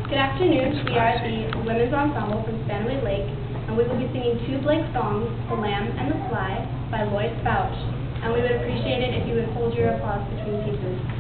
Good afternoon. We are the Women's Ensemble from Spanaway Lake, and we will be singing two Blake songs, The Lamb and the Fly by Lloyd Bouch. And we would appreciate it if you would hold your applause between pieces.